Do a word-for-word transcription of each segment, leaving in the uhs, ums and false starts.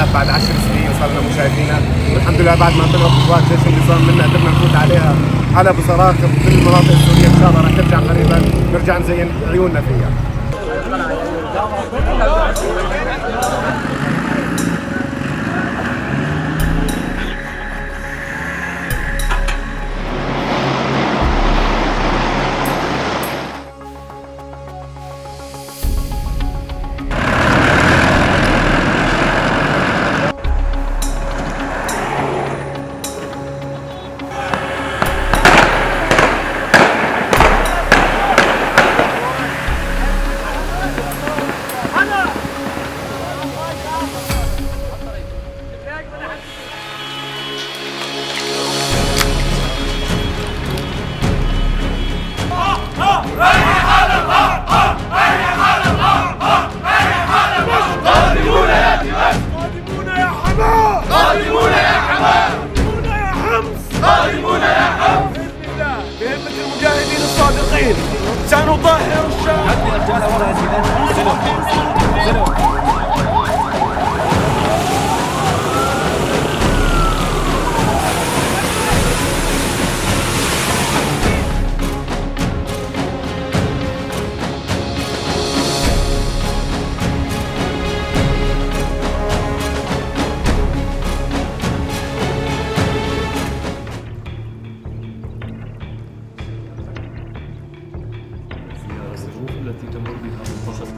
بعد عشر سنين صرنا مو شايفينها، والحمد لله بعد ما طلعوا قوات جيش النظام منا قدرنا نفوت عليها على بصراخ بكل المناطق السوريه. ان شاء الله رح ترجع قريبا نرجع نزين عيوننا فيها. سنطهر الشام. التي تمر بها منتصف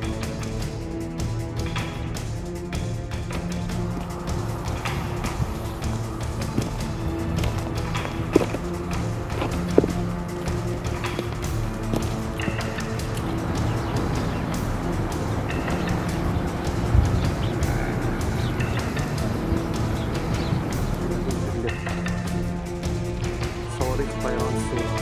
صواريخ طيران السوري.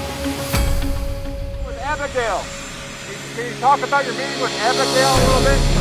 Abigail, can you talk about your meeting with Abigail a little bit?